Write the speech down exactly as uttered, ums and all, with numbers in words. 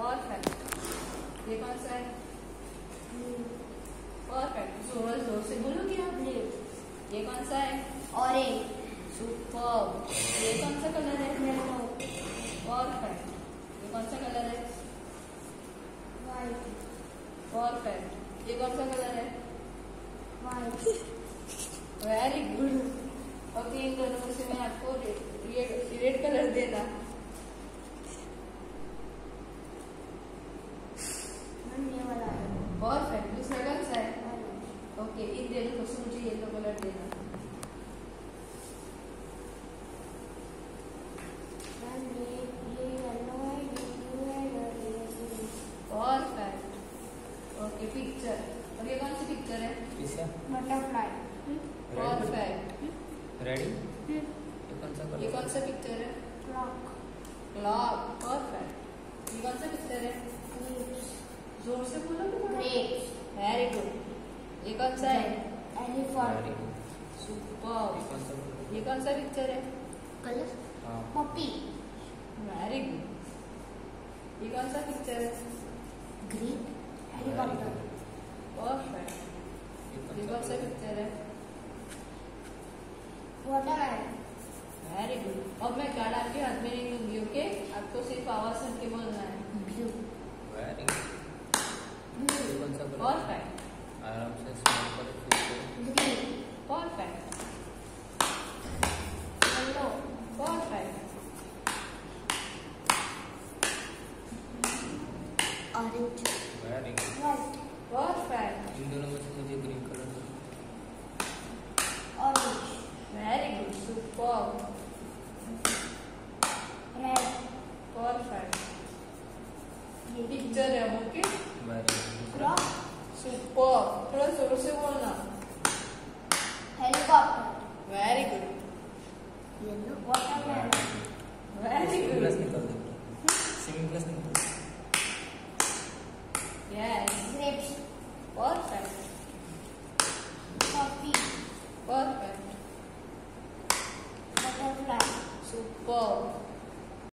Perfect. ये कौन सा है? परफेक्ट। जोर जोर से बोलोगे आप। ब्लू। ये कौन सा है? ऑरेंज। सुपर। ये कौन सा कलर है? येलो। परफेक्ट। ये कौन सा कलर है? व्हाइट। परफेक्ट। ये कौन सा कलर है? व्हाइट। Very good. ओके, इन दोनों में से मैं आपको ये रेड कलर देना। ये वाला है। परफेक्ट। दूसरा कौन सा है? ओके, इन दोनों में से मुझे येलो कलर देना। परफेक्ट। Okay, picture. और ये कौन सी पिक्चर है? बटरफ्लाई। परफेक्ट। रेडी? ये कौन सा कलर? ये कौन सा पिक्चर है? क्लॉक। क्लॉक। परफेक्ट। ये कौन सा पिक्चर है? जोर से बोलो। ग्रेप्स। Very good. ये कौन सा है? एलिफेंट। सुपर। ये कौन सा कलर? ये कौन सा पिक्चर है? कलर। हाँ। पपी। Very good. ये कौन सा पिक्चर है? ग्रीन। हेलीकॉप्टर। परफेक्ट। ये कौन सा पिक्चर है? वाटरमेलन। Very good. अब मैं कार्ड आपके हाथ में नहीं दूंगी। ओके, आपको सिर्फ आवाज सुन के बोलना है। ब्लू। Very good. ये कौन सा कलर? परफेक्ट। आराम से स्माइल करो फिर से। Green. Perfect. Yellow. Perfect. Orange. Very good. White. Perfect. इन दोनों में से मुझे ग्रीन कलर दो। Orange. Very good. Super. Red. Perfect. ये पिक्चर है। Okay, very good. Clock. Super. थोड़ा जोर से बोलना।